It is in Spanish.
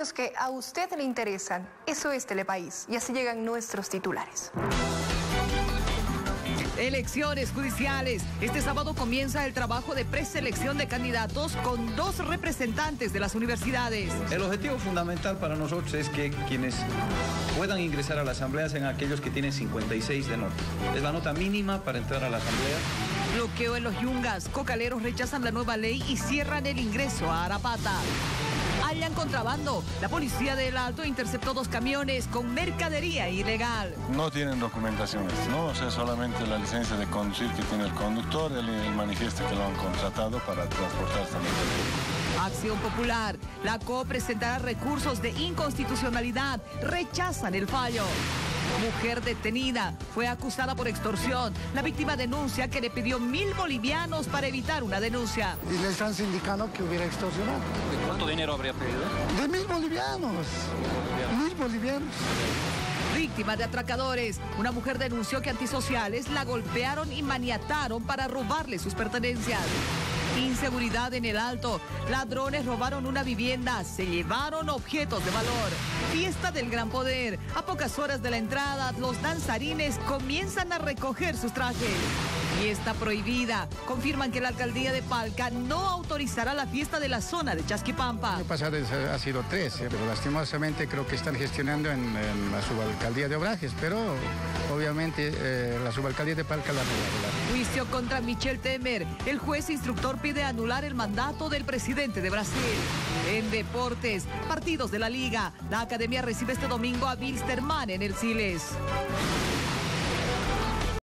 Los que a usted le interesan. Eso es Telepaís. Y así llegan nuestros titulares. Elecciones judiciales. Este sábado comienza el trabajo de preselección de candidatos con 2 representantes de las universidades. El objetivo fundamental para nosotros es que quienes puedan ingresar a la asamblea sean aquellos que tienen 56 de nota. Es la nota mínima para entrar a la asamblea. Bloqueo en los Yungas. Cocaleros rechazan la nueva ley y cierran el ingreso a Arapata. Hallan contrabando. La policía del Alto interceptó 2 camiones con mercadería ilegal. No tienen documentaciones, ¿no? O sea, solamente la licencia de conducir que tiene el conductor, el manifiesto que lo han contratado para transportar esta mercadería. Acción Popular. La CO presentará recursos de inconstitucionalidad. Rechazan el fallo. Mujer detenida. Fue acusada por extorsión. La víctima denuncia que le pidió 1.000 bolivianos para evitar una denuncia. Y le están indicando que hubiera extorsionado. ¿De cuánto dinero habría pedido? De 1.000 bolivianos. 1.000 bolivianos. Víctima de atracadores. Una mujer denunció que antisociales la golpearon y maniataron para robarle sus pertenencias. Inseguridad en el Alto. Ladrones robaron una vivienda, se llevaron objetos de valor. Fiesta del Gran Poder. A pocas horas de la entrada, los danzarines comienzan a recoger sus trajes. Fiesta prohibida. Confirman que la alcaldía de Palca no autorizará la fiesta de la zona de Chasquipampa. El año pasado ha sido 3, pero lastimosamente creo que están gestionando en la subalcaldía de Obrajes, pero obviamente la subalcaldía de Palca la regular. Juicio contra Michel Temer. El juez instructor pide anular el mandato del presidente de Brasil. En deportes, partidos de la Liga. La Academia recibe este domingo a Wilstermann en el Siles.